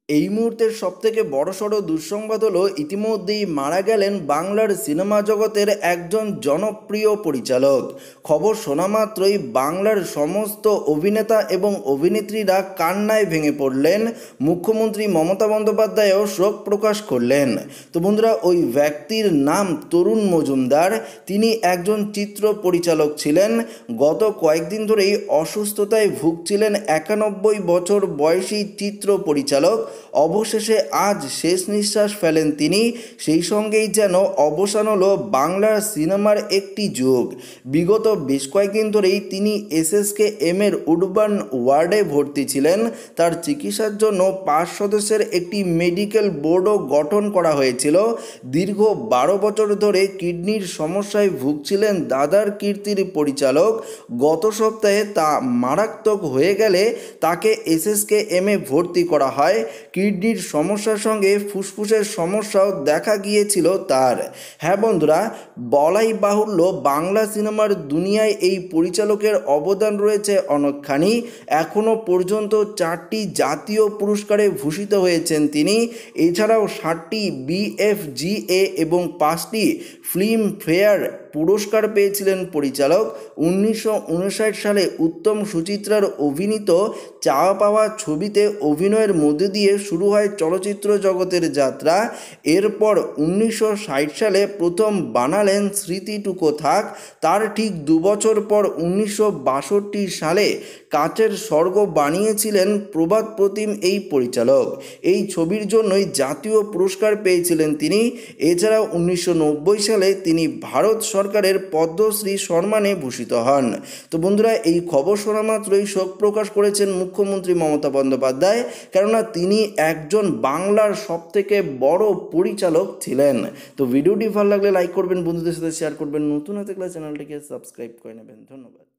এই মুহূর্তের সবথেকে বড়সড় দুঃসংবাদ হলো ইতিমধ্যেই মারা গেলেন বাংলার সিনেমা জগতের একজন জনপ্রিয় পরিচালক। খবর শোনা মাত্রই বাংলার সমস্ত অভিনেতা এবং অভিনেত্রীরা কান্নায় ভেঙে পড়লেন। মুখ্যমন্ত্রী মমতা বন্দ্যোপাধ্যায়ও শোক প্রকাশ করলেন। তো বন্ধুরা, ওই ব্যক্তির নাম তরুণ মজুমদার। তিনি একজন চিত্র পরিচালক ছিলেন। গত কয়েকদিন ধরেই অসুস্থতায় ভুগছিলেন 91 বছর বয়সী চিত্র পরিচালক। অবশেষে আজ শেষ নিঃশ্বাস ফেলেন তিনি। সেই সঙ্গেই যেন অবসান হলো বাংলার সিনেমার একটি যুগ। বিগত বেশ কয়েকদিন ধরেই তিনি SSKM এর উডবার্ন ওয়ার্ডে ভর্তি ছিলেন। তার চিকিৎসার জন্য 5 সদস্যের একটি মেডিকেল বোর্ডও গঠন করা হয়েছিল। দীর্ঘ 12 বছর ধরে কিডনির সমস্যায় ভুগছিলেন দাদার কীর্তির পরিচালক। গত সপ্তাহে তা মারাত্মক হয়ে গেলে তাকে SSKM এ ভর্তি করা হয়। কিডনির সমস্যার সঙ্গে ফুসফুসের সমস্যাও দেখা গিয়েছিল তার। হ্যাঁ বন্ধুরা, বলাই বাহুল্য বাংলা সিনেমার দুনিয়ায় এই পরিচালকের অবদান রয়েছে অনেকখানি। এখনও পর্যন্ত 4টি জাতীয় পুরস্কারে ভূষিত হয়েছেন তিনি। এছাড়াও 7টি BFGA এবং 5টি ফিল্মফেয়ার পুরস্কার পেয়েছিলেন পরিচালক। 1959 সালে উত্তম সুচিত্রার অভিনীত চাওয়া পাওয়া ছবিতে অভিনয়ের মধ্যে দিয়ে শুরু হয় চলচ্চিত্র জগতের যাত্রা। এরপর 1960 সালে প্রথম বানালেন স্মৃতিটুকু থাক। তার ঠিক 2 বছর পর 1962 সালে কাচের স্বর্গ বানিয়েছিলেন প্রভাত প্রতিম এই পরিচালক। এই ছবির জন্যই জাতীয় পুরস্কার পেয়েছিলেন তিনি। এছাড়াও 1990 সালে তিনি ভারত সরকারের পদ্মশ্রী সম্মানে ভূষিত হন। তো বন্ধুরা, এই খবর শোনা মাত্রই শোক প্রকাশ করেছেন মুখ্যমন্ত্রী মমতা বন্দ্যোপাধ্যায়, কেননা তিনি একজন বাংলার সবথেকে বড় পরিচালক ছিলেন। তো ভিডিওটি ভালো লাগলে লাইক করবেন, বন্ধুদের সাথে শেয়ার করবেন, নতুন হতে গেলে চ্যানেলটিকে সাবস্ক্রাইব করে নেবেন। ধন্যবাদ।